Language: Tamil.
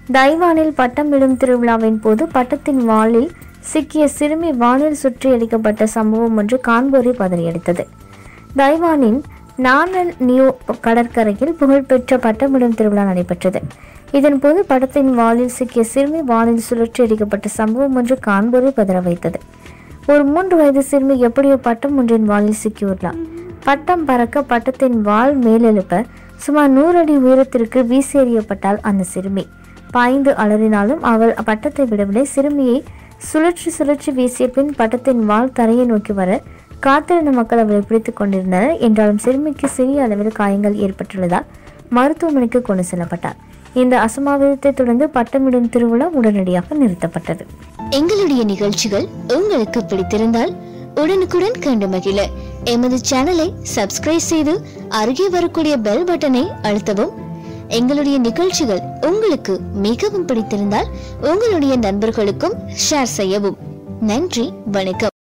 தைவானில் பட்டம் விடும் திருவிழாவின் போது பட்டத்தின் வாளில் சிக்கிய சிறுமி வானில் சுற்றி அடிக்கப்பட்ட சம்பவம் ஒன்று காண்போரை பதறியடித்தது. தைவானின் நானன் நியூ கடற்கரையில் புகழ்பெற்ற பட்டமிடும் திருவிழா நடைபெற்றது. இதன்போது பட்டத்தின் வாளில் சிக்கிய சிறுமி வானில் சுழற்றி அடிக்கப்பட்ட சம்பவம் ஒன்று காண்போரை பதற வைத்தது. ஒரு 3 வயது சிறுமி எப்படியோ பட்டம் ஒன்றின் வாளில் சிக்கியுள்ளார். பட்டம் பறக்க பட்டத்தின் வாள் மேலெழுப்ப சுமார் 100 அடி உயரத்திற்கு வீசி எறியப்பட்டால் அந்த சிறுமி பாய்ந்து அலறினாலும் அவள் பட்டத்தை விடவில்லை. சிறுமியை சுழற்றி வீசிய பின் பட்டத்தின் வாள் தரையை நோக்கி வர காத்திருந்த மக்கள் அவளை பிடித்துக் கொண்டிருந்தனர். என்றாலும் சிறுமிக்கு சிறிய அளவில் காயங்கள் ஏற்பட்டுள்ளதால் மருத்துவமனைக்கு கொண்டு செல்லப்பட்டார். இந்த அசம்பாவிதத்தை தொடர்ந்து பட்டமிடும் திருவிழா உடனடியாக நிறுத்தப்பட்டது. எங்களுடைய நிகழ்ச்சிகள் உங்களுக்கு பிடித்திருந்தால் உடனுக்குடன் கண்டு மகிழ எமது சேனலை சப்ஸ்கிரைப் செய்து அருகே வரக்கூடிய பெல் பட்டனை அழுத்தவும். எங்களுடைய நிகழ்ச்சிகள் உங்களுக்கு மிகவும் பிடித்திருந்தால் உங்களுடைய நண்பர்களுக்கும் ஷேர் செய்யவும். நன்றி, வணக்கம்.